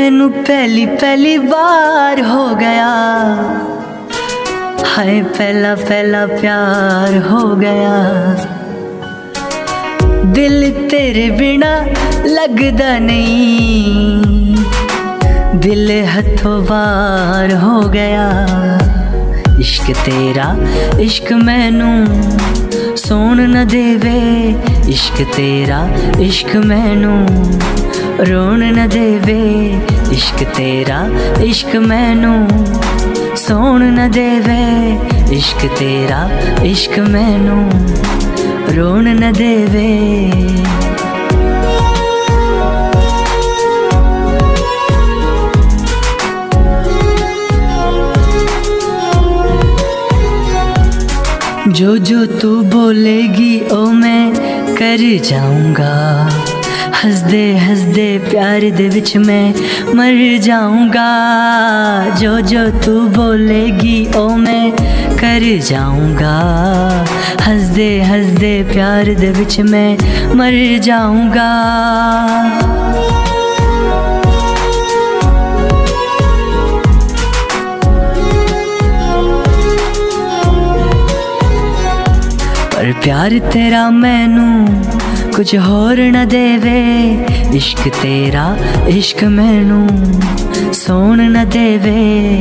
तेनू पहली पहली बार हो गया, हाय पहला पहला प्यार हो गया। दिल तेरे बिना लगदा नहीं, दिल हथों बार हो गया। इश्क तेरा इश्क मैनू सोन न देवे, इश्क तेरा इश्क मैनू रोन न देवे। इश्क तेरा इश्क मैनू सोन न देवे, इश्क तेरा इश्क मैनू रोन न देवे। जो जो तू बोलेगी ओ मैं कर जाऊंगा, हंसदे हंसदे प्यार दे विच मैं मर जाऊंगा। जो जो तू बोलेगी ओ मैं कर जाऊंगा, हंसदे हंसदे प्यार दे विच मैं मर जाऊंगा। पर प्यार तेरा मैनू कुछ होर न देवे, इश्क तेरा इश्क मैनू सोन न देवे।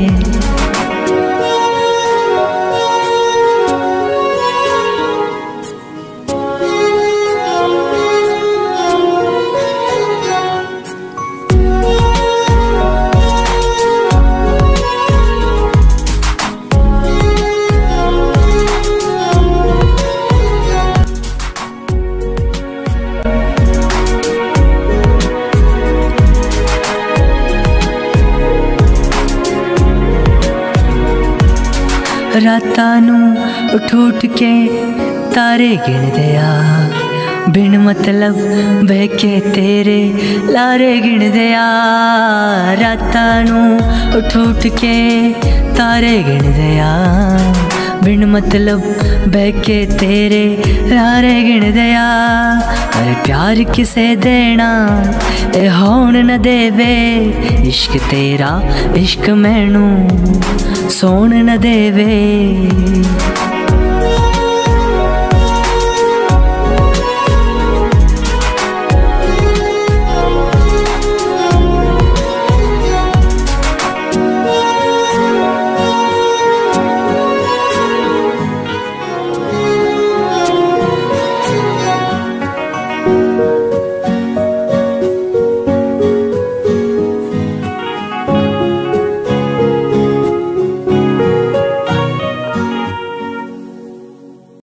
रातां नू उठ उठ के तारे गिनदे आ, बिन मतलब बह के तेरे लारे गिनदे आ। रातां नू उठ उठ के तारे गिनदे आ, बिन मतलब बह के तेरे लारे गिनदे आ। पर प्यार किसे देना ए होन न देवे, इश्क तेरा इश्क मैनू सोन न देवे।